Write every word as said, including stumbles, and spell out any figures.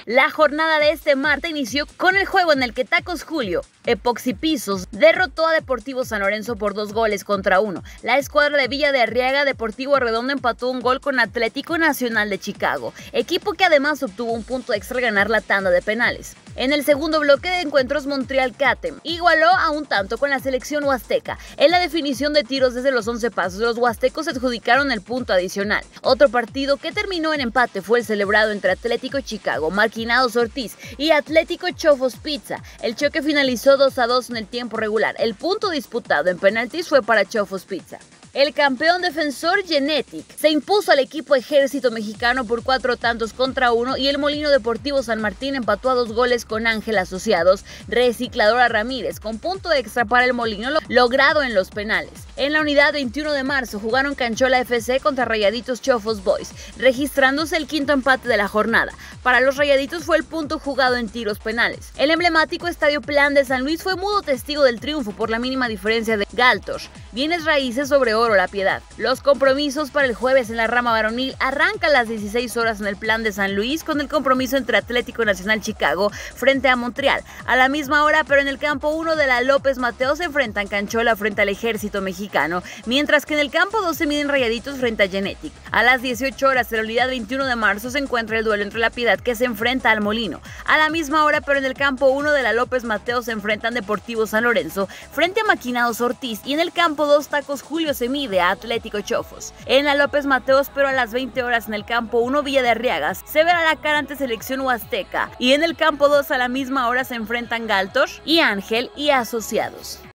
La jornada de este martes inició con el juego en el que Tacos Julio, Epoxi Pisos, derrotó a Deportivo San Lorenzo por dos goles contra uno. La escuadra de Villa de Arriaga, Deportivo Arredondo, empató un gol con Atlético Nacional de Chicago, equipo que además obtuvo un punto extra al ganar la tanda de penales. En el segundo bloque de encuentros, Montreal Catem igualó a un tanto con la selección huasteca. En la definición de tiros desde los once pasos, los huastecos adjudicaron el punto adicional. Otro partido que terminó en empate fue el celebrado entre Atlético Chicago, Marquinados Ortiz y Atlético Chofos Pizza. El choque finalizó dos a dos en el tiempo regular. El punto disputado en penaltis fue para Chofos Pizza. El campeón defensor Genetic se impuso al equipo Ejército Mexicano por cuatro tantos contra uno y el Molino Deportivo San Martín empató a dos goles con Ángel Asociados, Recicladora Ramírez, con punto extra para el Molino logrado en los penales. En la unidad veintiuno de marzo jugaron Canchola F C contra Rayaditos Chofos Boys, registrándose el quinto empate de la jornada. Para los Rayaditos fue el punto jugado en tiros penales. El emblemático Estadio Plan de San Luis fue mudo testigo del triunfo por la mínima diferencia de Galtos. Bienes raíces sobre Oro La Piedad. Los compromisos para el jueves en la rama varonil arrancan a las dieciséis horas en el Plan de San Luis con el compromiso entre Atlético Nacional Chicago frente a Montreal. A la misma hora, pero en el campo uno de la López Mateo se enfrentan Canchola frente al Ejército Mexicano, mientras que en el campo dos se miden Rayaditos frente a Genetic. A las dieciocho horas en la unidad veintiuno de marzo se encuentra el duelo entre La Piedad que se enfrenta al Molino. A la misma hora, pero en el campo uno de la López Mateo se enfrentan Deportivo San Lorenzo frente a Maquinados Ortiz y en el campo dos Tacos Julio se mide a Atlético Chofos. En la López Mateos, pero a las veinte horas en el campo uno Villa de Arriagas se verá la cara ante Selección Huasteca y en el campo dos a la misma hora se enfrentan Galtos y Ángel y Asociados.